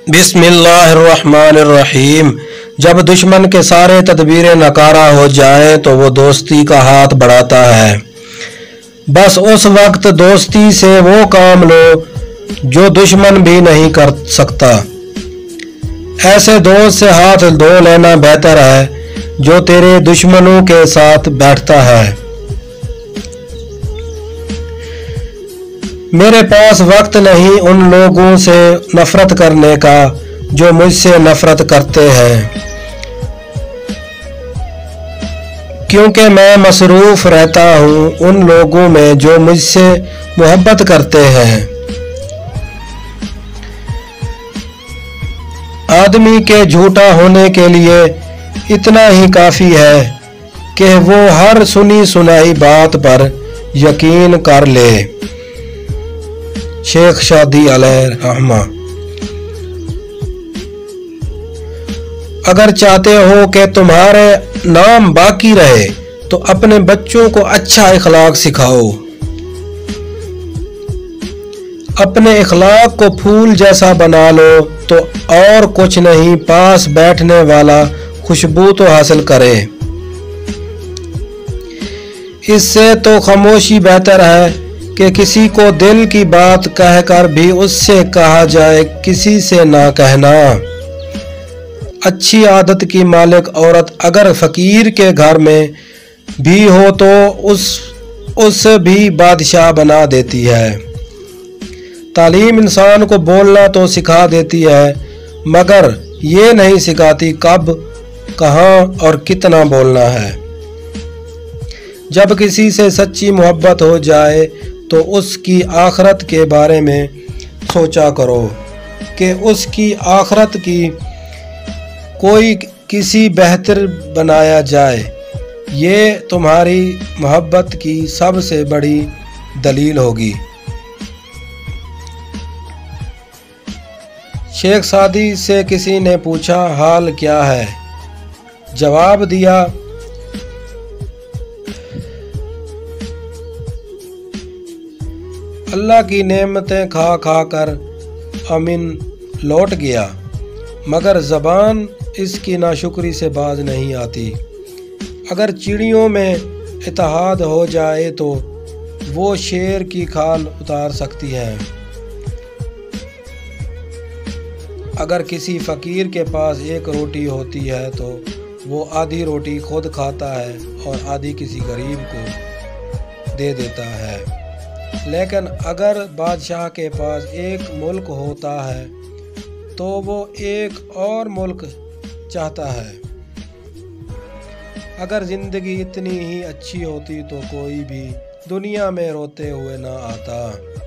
बिस्मिल्लाह अर्रहमान अर्रहीम। जब दुश्मन के सारे तदबीरें नकारा हो जाएं तो वो दोस्ती का हाथ बढ़ाता है। बस उस वक्त दोस्ती से वो काम लो जो दुश्मन भी नहीं कर सकता। ऐसे दोस्त से हाथ धो लेना बेहतर है जो तेरे दुश्मनों के साथ बैठता है। मेरे पास वक्त नहीं उन लोगों से नफरत करने का जो मुझसे नफरत करते हैं, क्योंकि मैं मसरूफ रहता हूँ उन लोगों में जो मुझसे मोहब्बत करते हैं। आदमी के झूठा होने के लिए इतना ही काफ़ी है कि वो हर सुनी सुनाई बात पर यकीन कर ले। शेख सादी अलैहिर्रहमा। अगर चाहते हो कि तुम्हारे नाम बाकी रहे तो अपने बच्चों को अच्छा इखलाक सिखाओ। अपने इखलाक को फूल जैसा बना लो तो और कुछ नहीं, पास बैठने वाला खुशबू तो हासिल करे। इससे तो खामोशी बेहतर है कि किसी को दिल की बात कहकर भी उससे कहा जाए किसी से ना कहना। अच्छी आदत की मालिक औरत अगर फकीर के घर में भी हो तो उस भी बादशाह बना देती है। तालीम इंसान को बोलना तो सिखा देती है मगर ये नहीं सिखाती कब, कहाँ और कितना बोलना है। जब किसी से सच्ची मोहब्बत हो जाए तो उसकी आखरत के बारे में सोचा करो कि उसकी आखरत की कोई किसी बेहतर बनाया जाए। ये तुम्हारी मोहब्बत की सबसे बड़ी दलील होगी। शेख सादी से किसी ने पूछा हाल क्या है? जवाब दिया, अल्लाह की नेमतें खा खा कर अमीन लौट गया, मगर ज़बान इसकी नाशुक्री से बाज नहीं आती। अगर चिड़ियों में इत्तेहाद हो जाए तो वो शेर की खाल उतार सकती हैं। अगर किसी फ़कीर के पास एक रोटी होती है तो वो आधी रोटी खुद खाता है और आधी किसी गरीब को दे देता है। लेकिन अगर बादशाह के पास एक मुल्क होता है तो वो एक और मुल्क चाहता है। अगर ज़िंदगी इतनी ही अच्छी होती तो कोई भी दुनिया में रोते हुए ना आता।